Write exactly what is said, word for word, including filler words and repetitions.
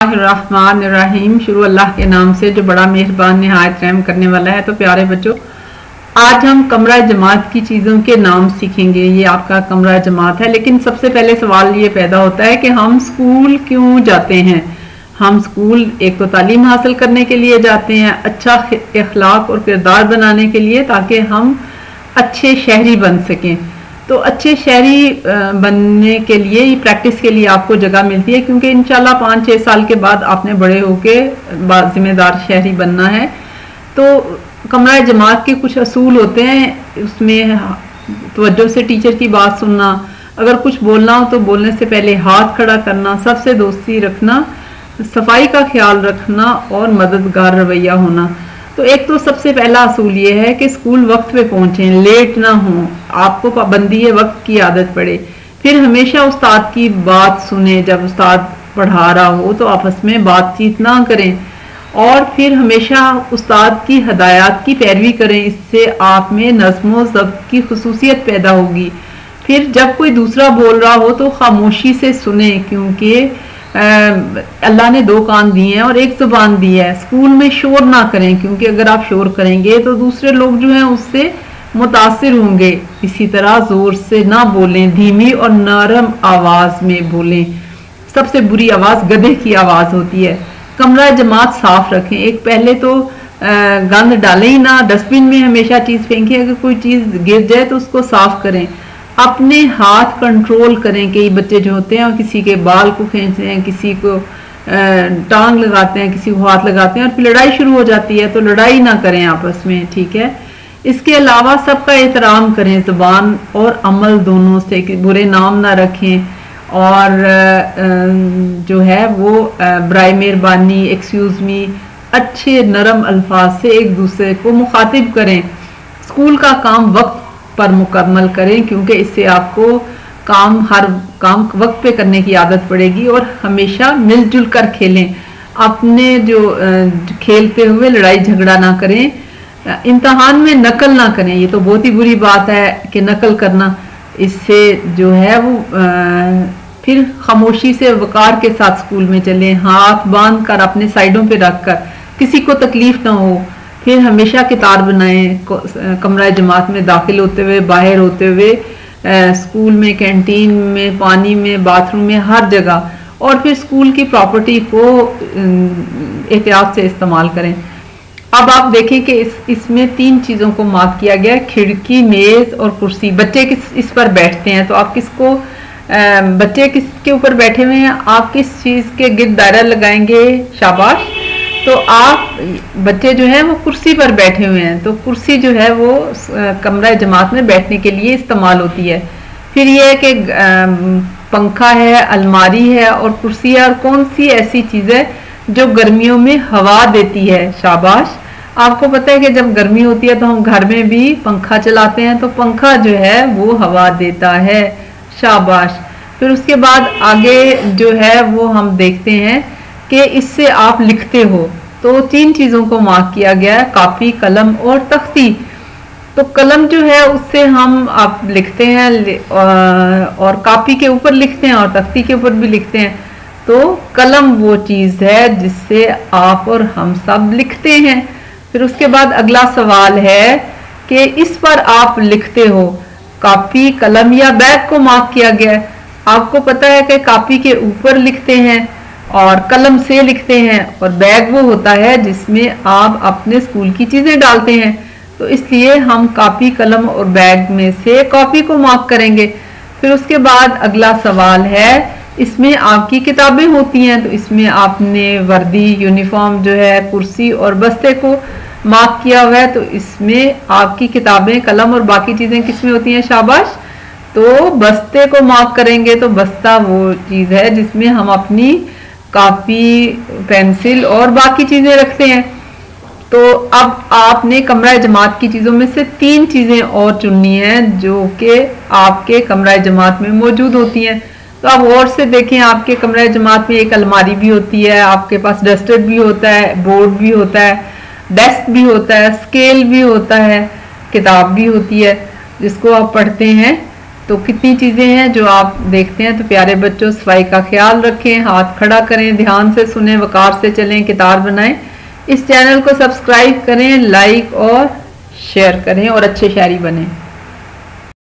الرحمن الرحیم، شروع اللہ کے نام سے جو بڑا مہربان نہایت رحم کرنے والا ہے۔ تو پیارے بچوں، آج ہم کمرہ جماعت کی چیزوں کے نام سیکھیں گے۔ یہ آپ کا کمرہ جماعت ہے، لیکن سب سے پہلے سوال یہ پیدا ہوتا ہے کہ ہم اسکول کیوں جاتے ہیں؟ ہم اسکول ایک تو تعلیم حاصل کرنے کے لیے جاتے ہیں، اچھا اخلاق اور کردار بنانے کے لیے، تاکہ ہم اچھے شہری بن سکیں۔ تو اچھے شہری بننے کے لیے پریکٹس کے لیے آپ کو جگہ ملتی ہے، کیونکہ انشاءاللہ پانچ چھ سال کے بعد آپ نے بڑے ہو کے ذمہ دار شہری بننا ہے۔ تو کمرہ جماعت کے کچھ اصول ہوتے ہیں، اس میں توجہ سے ٹیچر کی بات سننا، اگر کچھ بولنا ہو تو بولنے سے پہلے ہاتھ کھڑا کرنا، سب سے دوستی رکھنا، صفائی کا خیال رکھنا اور مددگار رویہ ہونا۔ تو ایک تو سب سے پہلا اصول یہ ہے کہ اسکول وقت پہ پہنچیں، لیٹ نہ ہوں، آپ کو پابندی ہے وقت کی عادت پڑے۔ پھر ہمیشہ استاد کی بات سنیں، جب استاد پڑھا رہا ہو تو آپس میں بات چیت نہ کریں، اور پھر ہمیشہ استاد کی ہدایات کی پیروی کریں، اس سے آپ میں نظم و ضبط کی خصوصیت پیدا ہوگی۔ پھر جب کوئی دوسرا بول رہا ہو تو خاموشی سے سنیں، کیونکہ اللہ نے دو کان دیے ہیں اور ایک زبان دی ہے۔ اسکول میں شور نہ کریں، کیونکہ اگر آپ شور کریں گے تو دوسرے لوگ جو ہیں اس سے متاثر ہوں گے۔ اسی طرح زور سے نہ بولیں، دھیمی اور نرم آواز میں بولیں۔ سب سے بری آواز گدھے کی آواز ہوتی ہے۔ کمرہ جماعت صاف رکھیں، ایک پہلے تو گند ڈالیں ہی نہ، ڈسٹ بن میں ہمیشہ چیز پھینکیں، اگر کوئی چیز گر جائے تو اس کو صاف کریں۔ اپنے ہاتھ کنٹرول کریں، کئی بچے جو ہوتے ہیں کسی کے بال کو کھینچتے ہیں، کسی کو ٹانگ لگاتے ہیں، کسی کو ہاتھ لگاتے ہیں، اور پھر لڑائی شروع ہو جاتی ہے، تو لڑائی نہ کریں آپس میں، ٹھیک ہے۔ اس کے علاوہ سب کا احترام کریں، زبان اور عمل دونوں سے، کہ برے نام نہ رکھیں، اور جو ہے وہ برائے مہربانی، ایکسکیوز می، اچھے نرم الفاظ سے ایک دوسرے کو مخاطب کریں۔ اسکول کا کام وقت پر مکمل کریں، کیونکہ اس سے آپ کو کام ہر کام وقت پہ کرنے کی عادت پڑے گی، اور ہمیشہ مل جل کر کھیلیں۔ اپنے جو کھیلتے ہوئے لڑائی جھگڑا نہ کریں۔ امتحان میں نقل نہ کریں، یہ تو بہت ہی بری بات ہے کہ نقل کرنا، اس سے جو ہے وہ پھر خاموشی سے وقار کے ساتھ اسکول میں چلیں، ہاتھ باندھ کر اپنے سائڈوں پہ رکھ کر، کسی کو تکلیف نہ ہو۔ پھر ہمیشہ قطار بنائیں، کمرہ جماعت میں داخل ہوتے ہوئے، باہر ہوتے ہوئے، اسکول میں، کینٹین میں، پانی میں، باتھ روم میں، ہر جگہ، اور پھر اسکول کی پراپرٹی کو احتیاط سے استعمال کریں۔ اب آپ دیکھیں کہ اس اس میں تین چیزوں کو مارک کیا گیا ہے، کھڑکی، میز اور کرسی۔ بچے کس اس پر بیٹھتے ہیں، تو آپ کس کو بچے کس کے اوپر بیٹھے ہوئے ہیں، آپ کس چیز کے گرد دائرہ لگائیں گے؟ شاباش۔ تو آپ بچے جو ہیں وہ کرسی پر بیٹھے ہوئے ہیں، تو کرسی جو ہے وہ کمرہ جماعت میں بیٹھنے کے لیے استعمال ہوتی ہے۔ پھر یہ ہے کہ پنکھا ہے، الماری ہے اور کرسی ہے، اور کون سی ایسی چیز ہے جو گرمیوں میں ہوا دیتی ہے؟ شاباش۔ آپ کو پتہ ہے کہ جب گرمی ہوتی ہے تو ہم گھر میں بھی پنکھا چلاتے ہیں، تو پنکھا جو ہے وہ ہوا دیتا ہے۔ شاباش۔ پھر اس کے بعد آگے جو ہے وہ ہم دیکھتے ہیں کہ اس سے آپ لکھتے ہو، تو تین چیزوں کو مارک کیا گیا ہے، کاپی، قلم اور تختی۔ تو قلم جو ہے اس سے ہم آپ لکھتے ہیں، اور کاپی کے اوپر لکھتے ہیں، اور تختی کے اوپر بھی لکھتے ہیں۔ تو قلم وہ چیز ہے جس سے آپ اور ہم سب لکھتے ہیں۔ پھر اس کے بعد اگلا سوال ہے کہ اس پر آپ لکھتے ہو، کاپی، قلم یا بیگ کو مارک کیا گیا ہے۔ آپ کو پتہ ہے کہ کاپی کے اوپر لکھتے ہیں اور قلم سے لکھتے ہیں، اور بیگ وہ ہوتا ہے جس میں آپ اپنے اسکول کی چیزیں ڈالتے ہیں، تو اس لیے ہم کاپی، قلم اور بیگ میں سے کاپی کو مارک کریں گے۔ پھر اس کے بعد اگلا سوال ہے، اس میں آپ کی کتابیں ہوتی ہیں، تو اس میں آپ نے وردی، یونیفارم جو ہے، کرسی اور بستے کو مارک کیا ہوا ہے، تو اس میں آپ کی کتابیں، قلم اور باقی چیزیں کس میں ہوتی ہیں؟ شاباش۔ تو بستے کو مارک کریں گے، تو بستہ وہ چیز ہے جس میں ہم اپنی کاپی، پینسل اور باقی چیزیں رکھتے ہیں۔ تو اب آپ نے کمرہ جماعت کی چیزوں میں سے تین چیزیں اور چننی ہیں جو کہ آپ کے کمرہ جماعت میں موجود ہوتی ہیں۔ تو آپ غور سے دیکھیں، آپ کے کمرہ جماعت میں ایک الماری بھی ہوتی ہے، آپ کے پاس ڈسٹر بھی ہوتا ہے، بورڈ بھی ہوتا ہے، ڈیسک بھی ہوتا ہے، اسکیل بھی ہوتا ہے، کتاب بھی ہوتی ہے جس کو آپ پڑھتے ہیں، تو کتنی چیزیں ہیں جو آپ دیکھتے ہیں. تو پیارے بچوں صفائی کا خیال رکھیں, ہاتھ کھڑا کریں, دھیان سے سنیں, وقار سے چلیں, کتار بنائیں. اس چینل کو سبسکرائب کریں, لائک اور شیئر کریں اور اچھے شاعری بنیں.